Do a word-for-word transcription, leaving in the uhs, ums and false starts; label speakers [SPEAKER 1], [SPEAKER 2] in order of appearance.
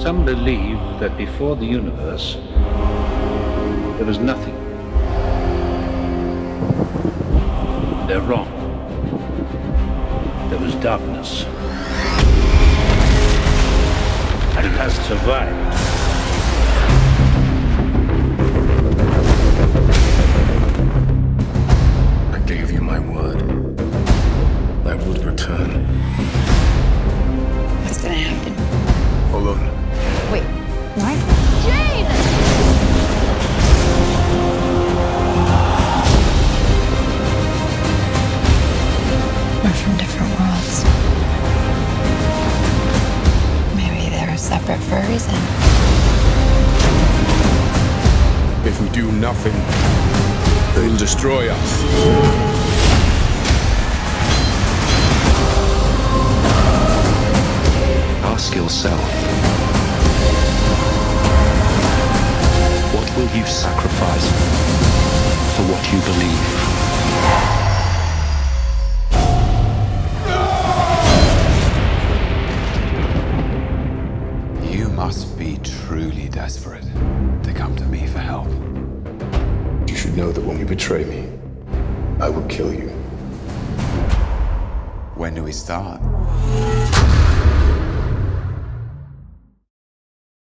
[SPEAKER 1] Some believe that before the universe, there was nothing. They're wrong. There was darkness. And it has survived.
[SPEAKER 2] I gave you my word. I would return.
[SPEAKER 3] What's gonna happen?
[SPEAKER 2] Hold on.
[SPEAKER 3] Wait, what? Jane! We're from different worlds. Maybe they're separate for a reason.
[SPEAKER 2] If we do nothing, they'll destroy us.
[SPEAKER 4] Ask yourself, what will you sacrifice for what you believe?
[SPEAKER 5] You must be truly desperate to come to me for help.
[SPEAKER 2] You should know that when you betray me, I will kill you.
[SPEAKER 5] When do we start?